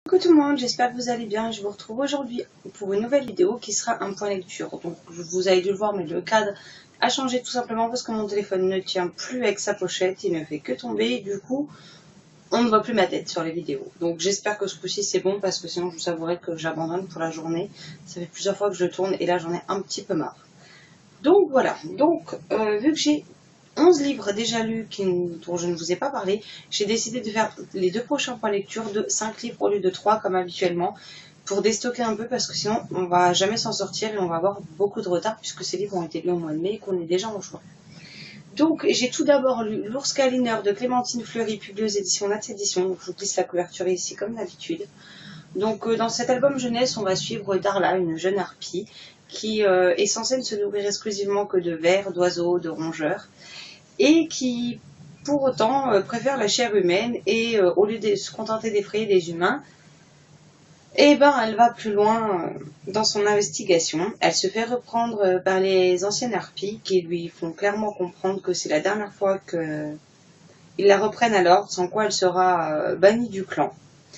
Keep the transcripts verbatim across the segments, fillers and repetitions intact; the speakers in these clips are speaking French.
Coucou tout le monde, j'espère que vous allez bien. Je vous retrouve aujourd'hui pour une nouvelle vidéo qui sera un point lecture. Donc vous avez dû le voir, mais le cadre a changé tout simplement parce que mon téléphone ne tient plus avec sa pochette, il ne fait que tomber et du coup on ne voit plus ma tête sur les vidéos. Donc j'espère que ce coup-ci c'est bon parce que sinon je vous avouerai que j'abandonne pour la journée. Ça fait plusieurs fois que je tourne et là j'en ai un petit peu marre. Donc voilà, donc euh, vu que j'ai onze livres déjà lus qui, dont je ne vous ai pas parlé, j'ai décidé de faire les deux prochains points lecture de cinq livres au lieu de trois comme habituellement pour déstocker un peu parce que sinon on va jamais s'en sortir et on va avoir beaucoup de retard puisque ces livres ont été lus au mois de mai et qu'on est déjà en juin. Donc j'ai tout d'abord lu L'Ours Câlineur de Clémentine Fleury, publié aux éditions Nat Éditions. Donc, je vous glisse la couverture ici comme d'habitude. Donc euh, dans cet album jeunesse, on va suivre Darla, une jeune harpie qui euh, est censée ne se nourrir exclusivement que de vers, d'oiseaux, de rongeurs, et qui pour autant euh, préfère la chair humaine et euh, au lieu de se contenter d'effrayer les humains, et eh ben elle va plus loin euh, dans son investigation. Elle se fait reprendre euh, par les anciennes harpies qui lui font clairement comprendre que c'est la dernière fois qu'ils la reprennent à l'ordre, sans quoi elle sera euh, bannie du clan.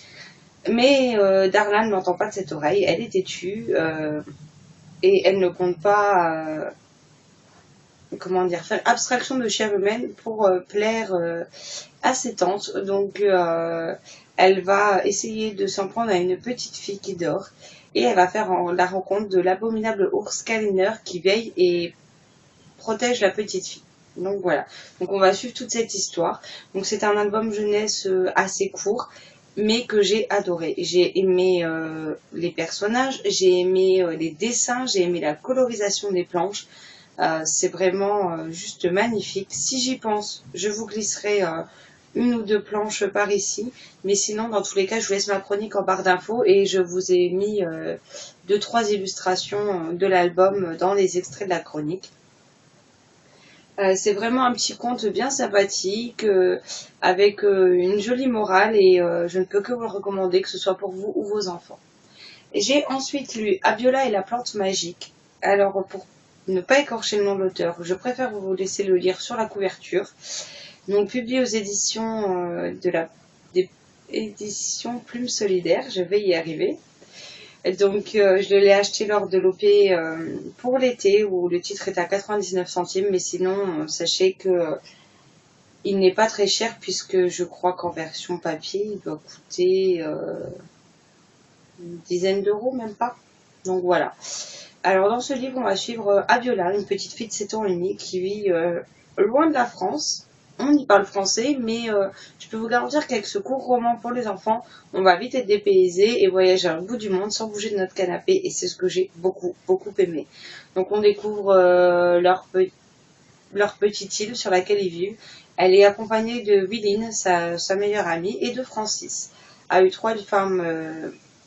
Mais euh, Darla n'entend pas de cette oreille, elle est têtue euh, et elle ne compte pas euh, comment dire, faire abstraction de chair humaine pour euh, plaire euh, à ses tantes. Donc euh, elle va essayer de s'en prendre à une petite fille qui dort et elle va faire en, la rencontre de l'abominable ours câlineur qui veille et protège la petite fille. Donc voilà, donc on va suivre toute cette histoire. Donc c'est un album jeunesse euh, assez court mais que j'ai adoré. J'ai aimé euh, les personnages, j'ai aimé euh, les dessins, j'ai aimé la colorisation des planches. Euh, c'est vraiment euh, juste magnifique. Si j'y pense, je vous glisserai euh, une ou deux planches par ici. Mais sinon, dans tous les cas, je vous laisse ma chronique en barre d'infos et je vous ai mis euh, deux, trois illustrations de l'album dans les extraits de la chronique. Euh, c'est vraiment un petit conte bien sympathique, euh, avec euh, une jolie morale et euh, je ne peux que vous le recommander, que ce soit pour vous ou vos enfants. J'ai ensuite lu Abiola et la plante magique. Alors pour ne pas écorcher le nom de l'auteur, je préfère vous laisser le lire sur la couverture. Donc publié aux éditions euh, de la des éditions Plume Solidaire, je vais y arriver. Donc euh, je l'ai acheté lors de l'O P euh, pour l'été où le titre est à quatre-vingt-dix-neuf centimes, mais sinon euh, sachez que euh, il n'est pas très cher puisque je crois qu'en version papier il doit coûter euh, une dizaine d'euros, même pas. Donc voilà. Alors dans ce livre on va suivre euh, Abiola, une petite fille de sept ans et demi qui vit euh, loin de la France. On y parle français, mais euh, je peux vous garantir qu'avec ce court roman pour les enfants, on va vite être dépaysé et voyager à bout du monde sans bouger de notre canapé. Et c'est ce que j'ai beaucoup, beaucoup aimé. Donc on découvre euh, leur, pe leur petite île sur laquelle ils vivent. Elle est accompagnée de Willine, sa, sa meilleure amie, et de Francis. A eu trois femmes, euh,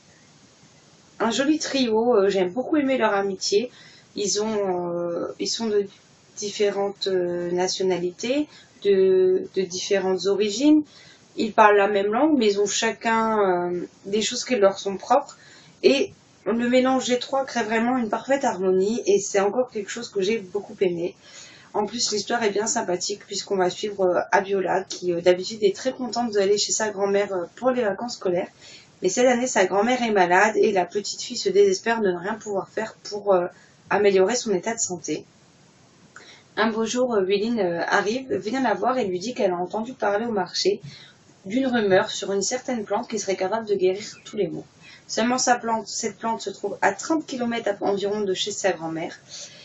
un joli trio. Euh, J'aime beaucoup aimé leur amitié. Ils, ont, euh, ils sont de différentes euh, nationalités. De, de différentes origines, ils parlent la même langue, mais ils ont chacun euh, des choses qui leur sont propres, et le mélange des trois crée vraiment une parfaite harmonie, et c'est encore quelque chose que j'ai beaucoup aimé. En plus, l'histoire est bien sympathique, puisqu'on va suivre euh, Abiola, qui euh, d'habitude est très contente d'aller chez sa grand-mère euh, pour les vacances scolaires, mais cette année, sa grand-mère est malade, et la petite fille se désespère de ne rien pouvoir faire pour euh, améliorer son état de santé. Un beau jour, Willine arrive, vient la voir et lui dit qu'elle a entendu parler au marché d'une rumeur sur une certaine plante qui serait capable de guérir tous les maux. Seulement sa plante, cette plante se trouve à trente kilomètres environ de chez sa grand-mère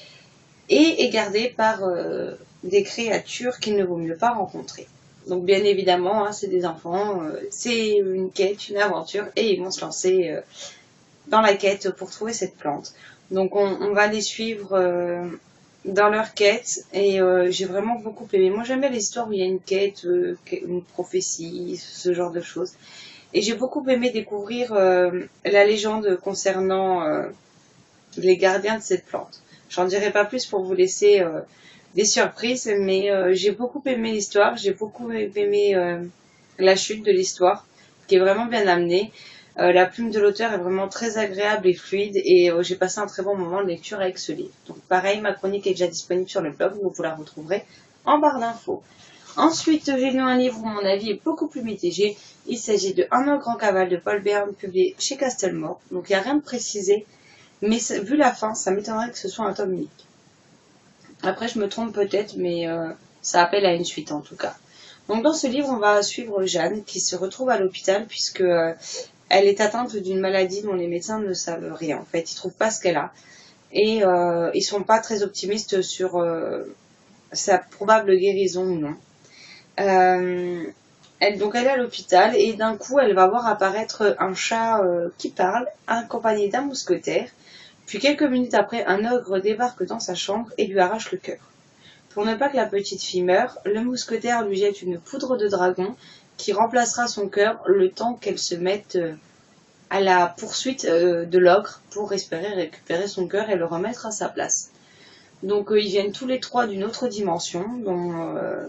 et est gardée par euh, des créatures qu'il ne vaut mieux pas rencontrer. Donc bien évidemment, hein, c'est des enfants, euh, c'est une quête, une aventure et ils vont se lancer euh, dans la quête pour trouver cette plante. Donc on, on va les suivre euh, dans leur quête et euh, j'ai vraiment beaucoup aimé. Moi j'aime bien les histoires où il y a une quête, euh, une prophétie, ce genre de choses. Et j'ai beaucoup aimé découvrir euh, la légende concernant euh, les gardiens de cette plante. J'en dirai pas plus pour vous laisser euh, des surprises, mais euh, j'ai beaucoup aimé l'histoire, j'ai beaucoup aimé euh, la chute de l'histoire, qui est vraiment bien amenée. Euh, la plume de l'auteur est vraiment très agréable et fluide et euh, j'ai passé un très bon moment de lecture avec ce livre. Donc pareil, ma chronique est déjà disponible sur le blog, donc vous la retrouverez en barre d'infos. Ensuite, j'ai lu un livre où mon avis est beaucoup plus mitigé. Il s'agit de Un ogre en cavale de Paul Bern, publié chez Castelmore. Donc il n'y a rien de précisé, mais vu la fin, ça m'étonnerait que ce soit un tome unique. Après, je me trompe peut-être, mais euh, ça appelle à une suite en tout cas. Donc dans ce livre, on va suivre Jeanne qui se retrouve à l'hôpital puisque euh, elle est atteinte d'une maladie dont les médecins ne savent rien. En fait, ils trouvent pas ce qu'elle a et euh, ils sont pas très optimistes sur euh, sa probable guérison ou non. Euh, elle, donc elle est à l'hôpital et d'un coup elle va voir apparaître un chat euh, qui parle, accompagné d'un mousquetaire. Puis quelques minutes après, un ogre débarque dans sa chambre et lui arrache le cœur. Pour ne pas que la petite fille meure, le mousquetaire lui jette une poudre de dragon qui remplacera son cœur le temps qu'elle se mette euh, à la poursuite euh, de l'ogre pour espérer récupérer son cœur et le remettre à sa place. Donc euh, ils viennent tous les trois d'une autre dimension dont... Euh,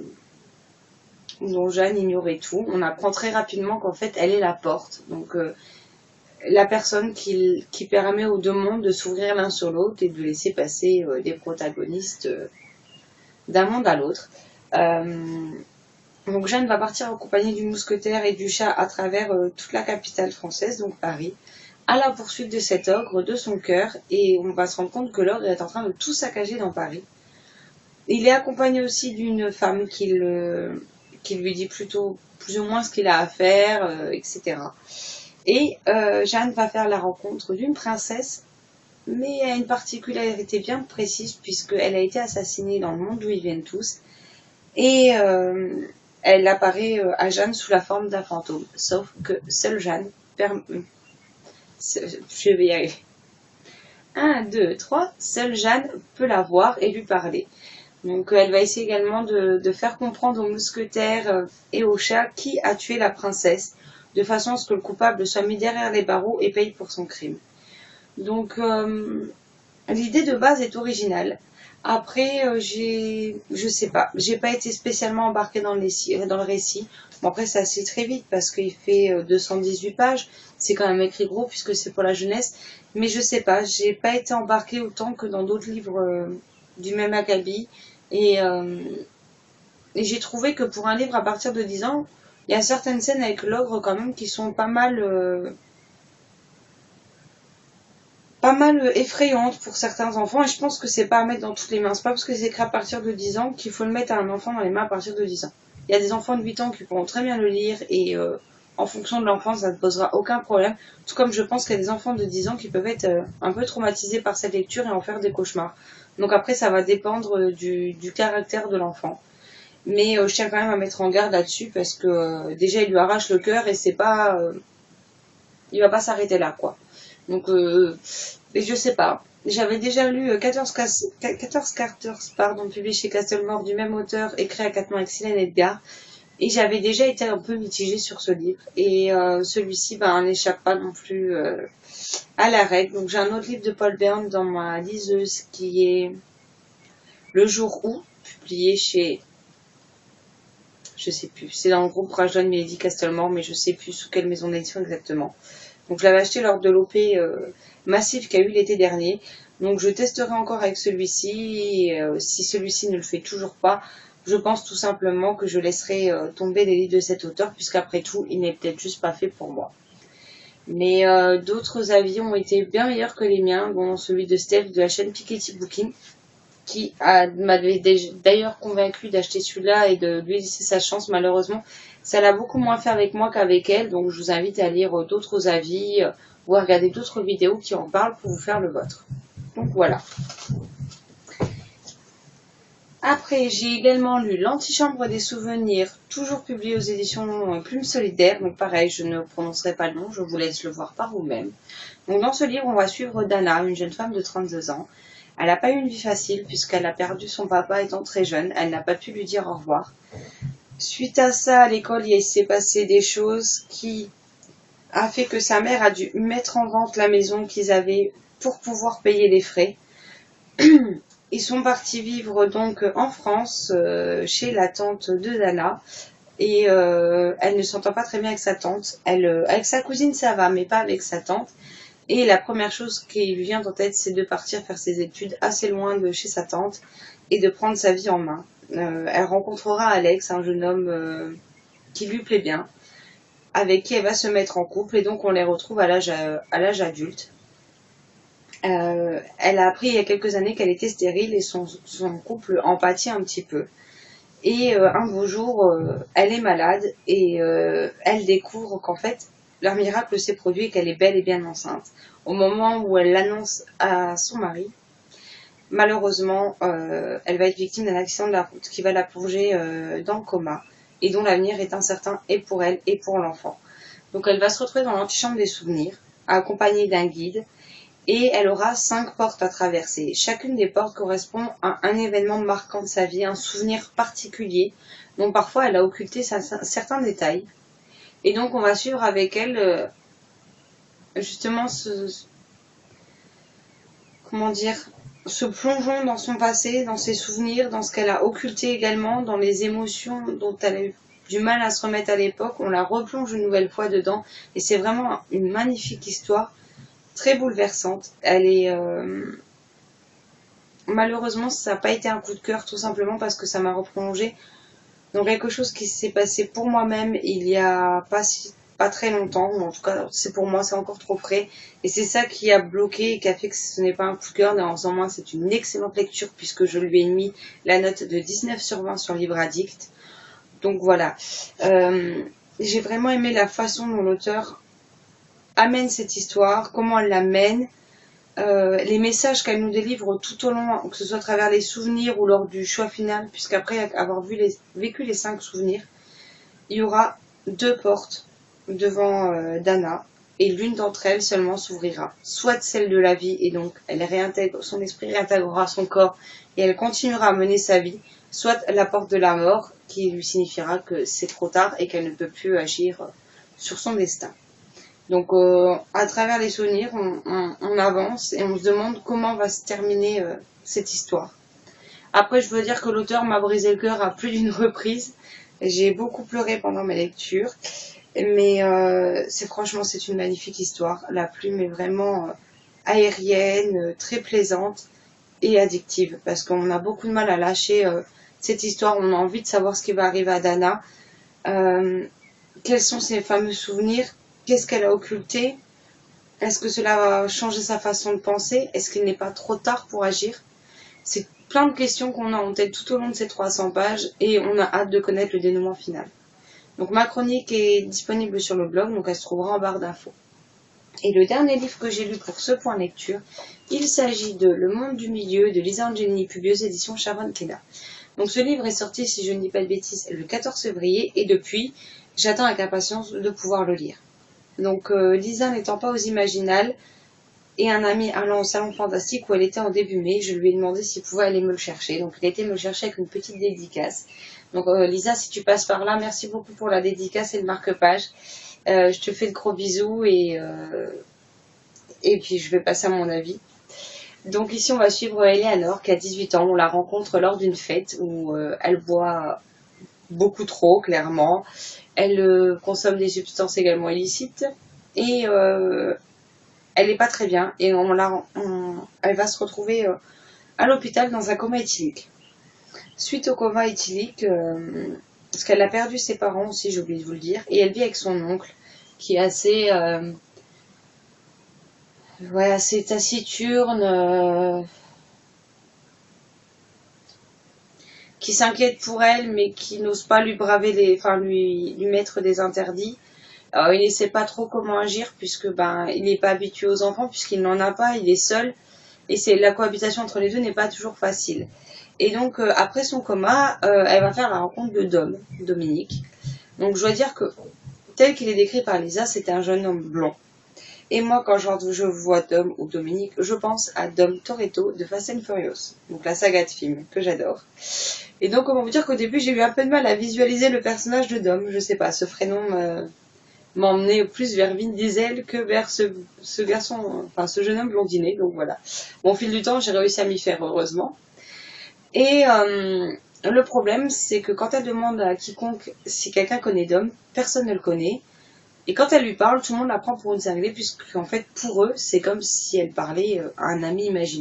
dont Jeanne ignorait tout. On apprend très rapidement qu'en fait elle est la porte, donc euh, la personne qui, qui permet aux deux mondes de s'ouvrir l'un sur l'autre et de laisser passer euh, des protagonistes euh, d'un monde à l'autre. Euh, donc Jeanne va partir accompagnée du mousquetaire et du chat à travers euh, toute la capitale française, donc Paris, à la poursuite de cet ogre, de son cœur, et on va se rendre compte que l'ogre est en train de tout saccager dans Paris. Il est accompagné aussi d'une femme qui le... qui lui dit plutôt plus ou moins ce qu'il a à faire, euh, et cetera. Et euh, Jeanne va faire la rencontre d'une princesse, mais elle a une particularité bien précise, puisqu'elle a été assassinée dans le monde d'où ils viennent tous, et euh, elle apparaît euh, à Jeanne sous la forme d'un fantôme, sauf que seule Jeanne, perm... je vais y arriver, un, deux, trois, seule Jeanne peut la voir et lui parler. Donc elle va essayer également de, de faire comprendre aux mousquetaires et au chat qui a tué la princesse, de façon à ce que le coupable soit mis derrière les barreaux et paye pour son crime. Donc euh, l'idée de base est originale. Après, euh, j'ai, je sais pas, j'ai pas été spécialement embarquée dans le récit. Dans le récit. Bon, après ça se lit très vite parce qu'il fait deux cent dix-huit pages. C'est quand même écrit gros puisque c'est pour la jeunesse. Mais je sais pas, j'ai pas été embarquée autant que dans d'autres livres euh, du même acabit. Et, euh, et j'ai trouvé que pour un livre à partir de dix ans, il y a certaines scènes avec l'ogre quand même qui sont pas mal, euh, pas mal effrayantes pour certains enfants. Et je pense que c'est pas à mettre dans toutes les mains. C'est pas parce que c'est écrit à partir de dix ans qu'il faut le mettre à un enfant dans les mains à partir de dix ans. Il y a des enfants de huit ans qui pourront très bien le lire et euh, en fonction de l'enfant, ça ne posera aucun problème. Tout comme je pense qu'il y a des enfants de dix ans qui peuvent être euh, un peu traumatisés par cette lecture et en faire des cauchemars. Donc après, ça va dépendre du, du caractère de l'enfant. Mais euh, je tiens quand même à mettre en garde là-dessus parce que euh, déjà, il lui arrache le cœur et c'est pas... Euh, il va pas s'arrêter là, quoi. Donc, euh, et je sais pas. J'avais déjà lu quatorze Carters, pardon, publié chez Castelmore, du même auteur, écrit à quatre mains avec Silène Edgar. Et j'avais déjà été un peu mitigée sur ce livre. Et euh, celui-ci, ben, n'échappe pas non plus... Euh, à la règle. Donc j'ai un autre livre de Paul Bern dans ma liseuse qui est Le jour où, publié chez, je sais plus, c'est dans le groupe Rajon Milady Castelmore, mais je sais plus sous quelle maison d'édition exactement. Donc je l'avais acheté lors de l'O P euh, massif qu'il y a eu l'été dernier. Donc je testerai encore avec celui-ci. Euh, si celui-ci ne le fait toujours pas, je pense tout simplement que je laisserai euh, tomber les livres de cet auteur, puisqu'après tout, il n'est peut-être juste pas fait pour moi. Mais euh, d'autres avis ont été bien meilleurs que les miens, dont celui de Steph de la chaîne Piketty Booking, qui m'avait d'ailleurs convaincu d'acheter celui-là et de lui laisser sa chance. Malheureusement, ça l'a beaucoup moins fait avec moi qu'avec elle, donc je vous invite à lire d'autres avis euh, ou à regarder d'autres vidéos qui en parlent pour vous faire le vôtre. Donc voilà. Après, j'ai également lu L'Antichambre des souvenirs, toujours publié aux éditions Plume Solidaire. Donc pareil, je ne prononcerai pas le nom, je vous laisse le voir par vous-même. Donc dans ce livre, on va suivre Dana, une jeune femme de trente-deux ans. Elle n'a pas eu une vie facile puisqu'elle a perdu son papa étant très jeune. Elle n'a pas pu lui dire au revoir. Suite à ça, à l'école, il s'est passé des choses qui a fait que sa mère a dû mettre en vente la maison qu'ils avaient pour pouvoir payer les frais. Ils sont partis vivre donc en France, euh, chez la tante de Dana. Et euh, elle ne s'entend pas très bien avec sa tante. Elle, euh, avec sa cousine, ça va, mais pas avec sa tante. Et la première chose qui lui vient en tête, c'est de partir faire ses études assez loin de chez sa tante. et de prendre sa vie en main. Euh, elle rencontrera Alex, un jeune homme euh, qui lui plaît bien, avec qui elle va se mettre en couple, et donc on les retrouve à l'âge à l'âge adulte. Euh, elle a appris il y a quelques années qu'elle était stérile et son, son couple en pâtit un petit peu. Et euh, un beau jour, euh, elle est malade et euh, elle découvre qu'en fait, leur miracle s'est produit et qu'elle est bel et bien enceinte. Au moment où elle l'annonce à son mari, malheureusement, euh, elle va être victime d'un accident de la route qui va la plonger euh, dans le coma et dont l'avenir est incertain et pour elle et pour l'enfant. Donc elle va se retrouver dans l'antichambre des souvenirs, accompagnée d'un guide, et elle aura cinq portes à traverser. Chacune des portes correspond à un événement marquant de sa vie, un souvenir particulier, dont parfois elle a occulté sa, certains détails. Et donc on va suivre avec elle euh, justement ce, comment dire, ce plongeon dans son passé, dans ses souvenirs, dans ce qu'elle a occulté également, dans les émotions dont elle a eu du mal à se remettre à l'époque. On la replonge une nouvelle fois dedans, et c'est vraiment une magnifique histoire, très bouleversante. Elle est euh... malheureusement ça n'a pas été un coup de cœur, tout simplement parce que ça m'a replongé dans quelque chose qui s'est passé pour moi-même il y a pas si pas très longtemps, ou en tout cas c'est pour moi, c'est encore trop frais, et c'est ça qui a bloqué et qui a fait que ce n'est pas un coup de cœur. Néanmoins c'est une excellente lecture puisque je lui ai mis la note de dix-neuf sur vingt sur Livre Addict. Donc voilà, euh, j'ai vraiment aimé la façon dont l'auteur amène cette histoire, comment elle l'amène, euh, les messages qu'elle nous délivre tout au long, que ce soit à travers les souvenirs ou lors du choix final, puisqu'après avoir vu les, vécu les cinq souvenirs, il y aura deux portes devant euh, Dana, et l'une d'entre elles seulement s'ouvrira, soit celle de la vie, et donc elle réintègre, son esprit réintégrera son corps et elle continuera à mener sa vie, soit la porte de la mort qui lui signifiera que c'est trop tard et qu'elle ne peut plus agir sur son destin. Donc euh, à travers les souvenirs, on, on, on avance et on se demande comment va se terminer euh, cette histoire. Après, je veux dire que l'auteur m'a brisé le cœur à plus d'une reprise. J'ai beaucoup pleuré pendant mes lectures, mais euh, c'est franchement c'est une magnifique histoire. La plume est vraiment euh, aérienne, euh, très plaisante et addictive, parce qu'on a beaucoup de mal à lâcher euh, cette histoire. On a envie de savoir ce qui va arriver à Dana, euh, quels sont ses fameux souvenirs, qu'est-ce qu'elle a occulté, est-ce que cela va changer sa façon de penser, est-ce qu'il n'est pas trop tard pour agir. C'est plein de questions qu'on a en tête tout au long de ces trois cents pages, et on a hâte de connaître le dénouement final. Donc ma chronique est disponible sur le blog, donc elle se trouvera en barre d'infos. Et le dernier livre que j'ai lu pour ce point lecture, il s'agit de Le Monde du Milieu de Lisa Angelini, publié aux éditions Sharon Kena. Donc ce livre est sorti, si je ne dis pas de bêtises, le quatorze février, et depuis, j'attends avec impatience de pouvoir le lire. Donc euh, Lisa n'étant pas aux Imaginales, et un ami allant au Salon Fantastique où elle était en début mai, je lui ai demandé s'il pouvait aller me le chercher. Donc il a été me le chercher avec une petite dédicace. Donc euh, Lisa, si tu passes par là, merci beaucoup pour la dédicace et le marque-page. Euh, je te fais de gros bisous et, euh, et puis je vais passer à mon avis. Donc ici on va suivre Eleanor qui a dix-huit ans. On la rencontre lors d'une fête où euh, elle boit beaucoup trop, clairement. Elle euh, consomme des substances également illicites et euh, elle n'est pas très bien, et on la, on, elle va se retrouver euh, à l'hôpital dans un coma éthylique. Suite au coma éthylique, euh, parce qu'elle a perdu ses parents aussi, j'ai oublié de vous le dire, et elle vit avec son oncle qui est assez, euh, ouais, assez taciturne, euh, qui s'inquiète pour elle, mais qui n'ose pas lui braver les, enfin lui, lui mettre des interdits. Alors, il ne sait pas trop comment agir puisque ben il n'est pas habitué aux enfants, puisqu'il n'en a pas, il est seul, et c'est la cohabitation entre les deux n'est pas toujours facile. Et donc euh, après son coma, euh, elle va faire la rencontre de Dom, Dominique. Donc je dois dire que tel qu'il est décrit par Lisa, c'était un jeune homme blond. Et moi quand je vois Dom ou Dominique, je pense à Dom Toretto de Fast and Furious, donc la saga de films que j'adore. Et donc comment vous dire qu'au début j'ai eu un peu de mal à visualiser le personnage de Dom, je sais pas, ce prénom euh, m'emmener plus vers Vin Diesel que vers ce, ce garçon, enfin ce jeune homme blondiné, donc voilà. Bon, au fil du temps, j'ai réussi à m'y faire, heureusement. Et euh, le problème, c'est que quand elle demande à quiconque si quelqu'un connaît Dom, personne ne le connaît. Et quand elle lui parle, tout le monde la prend pour une cinglée, puisqu'en fait, pour eux, c'est comme si elle parlait à un ami imaginaire.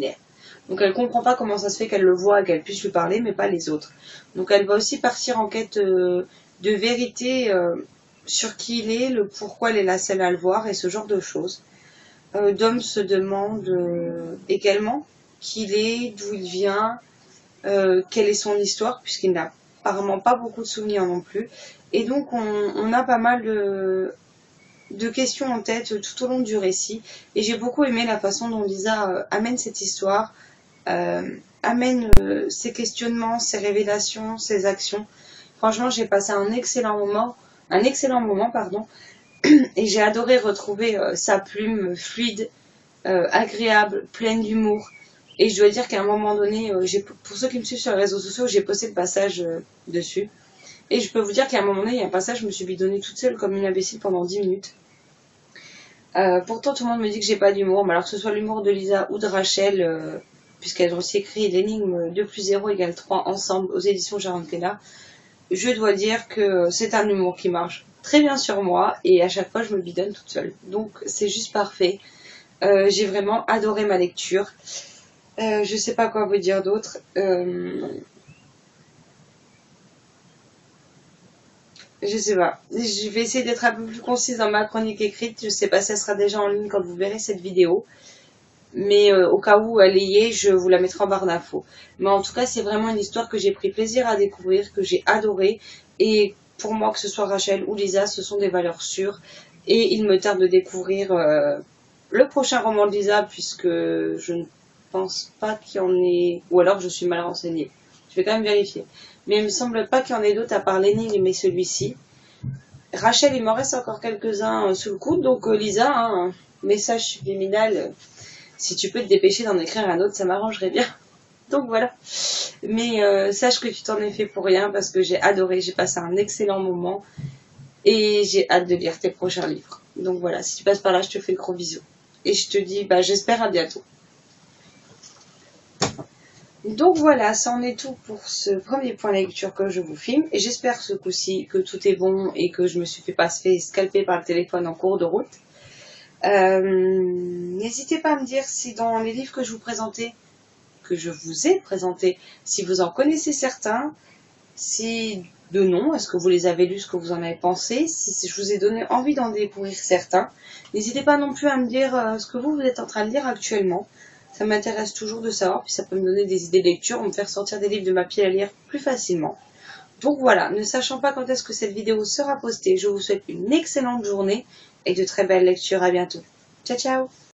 Donc elle comprend pas comment ça se fait qu'elle le voit et qu'elle puisse lui parler, mais pas les autres. Donc elle va aussi partir en quête euh, de vérité euh, sur qui il est, le pourquoi elle est la seule à le voir et ce genre de choses. Euh, Dom se demande euh, également qui il est, d'où il vient, euh, quelle est son histoire, puisqu'il n'a apparemment pas beaucoup de souvenirs non plus. Et donc on, on a pas mal de, de questions en tête tout au long du récit. Et j'ai beaucoup aimé la façon dont Lisa euh, amène cette histoire, euh, amène euh, ses questionnements, ses révélations, ses actions. Franchement, j'ai passé un excellent moment, un excellent moment, pardon, et j'ai adoré retrouver euh, sa plume fluide, euh, agréable, pleine d'humour. Et je dois dire qu'à un moment donné, euh, j'ai, pour ceux qui me suivent sur les réseaux sociaux, j'ai posté le passage euh, dessus. Et je peux vous dire qu'à un moment donné, il y a un passage, je me suis bidonnée toute seule comme une imbécile pendant dix minutes. Euh, pourtant, tout le monde me dit que j'ai pas d'humour, mais alors que ce soit l'humour de Lisa ou de Rachel, euh, puisqu'elles ont aussi écrit l'énigme deux plus zéro égale trois ensemble aux éditions Jarentella, je dois dire que c'est un humour qui marche très bien sur moi et à chaque fois je me bidonne toute seule. Donc c'est juste parfait. Euh, j'ai vraiment adoré ma lecture. Euh, je sais pas quoi vous dire d'autre. Euh... Je sais pas. Je vais essayer d'être un peu plus concise dans ma chronique écrite. Je sais pas si elle sera déjà en ligne quand vous verrez cette vidéo. Mais euh, au cas où elle y est, je vous la mettrai en barre d'infos. Mais en tout cas, c'est vraiment une histoire que j'ai pris plaisir à découvrir, que j'ai adoré. Et pour moi, que ce soit Rachel ou Lisa, ce sont des valeurs sûres. Et il me tarde de découvrir euh, le prochain roman de Lisa, puisque je ne pense pas qu'il y en ait... Ou alors je suis mal renseignée. Je vais quand même vérifier. Mais il me semble pas qu'il y en ait d'autres à part l'énigme et celui-ci. Rachel, il m'en reste encore quelques-uns euh, sous le coude. Donc euh, Lisa, hein, message subliminal... Euh, si tu peux te dépêcher d'en écrire un autre, ça m'arrangerait bien. Donc voilà. Mais euh, sache que tu t'en es fait pour rien parce que j'ai adoré, j'ai passé un excellent moment et j'ai hâte de lire tes prochains livres. Donc voilà, si tu passes par là, je te fais de gros bisous. Et je te dis, bah j'espère à bientôt. Donc voilà, ça en est tout pour ce premier point lecture que je vous filme. Et j'espère ce coup-ci que tout est bon et que je me suis fait pas fait scalper par le téléphone en cours de route. Euh, n'hésitez pas à me dire si dans les livres que je vous présentais, que je vous ai présentés, si vous en connaissez certains, si de non, est-ce que vous les avez lus, ce que vous en avez pensé, si je vous ai donné envie d'en découvrir certains. N'hésitez pas non plus à me dire euh, ce que vous, vous êtes en train de lire actuellement. Ça m'intéresse toujours de savoir, puis ça peut me donner des idées de lecture, me faire sortir des livres de ma pile à lire plus facilement. Donc voilà, ne sachant pas quand est-ce que cette vidéo sera postée, je vous souhaite une excellente journée et de très belles lectures. À bientôt. Ciao, ciao!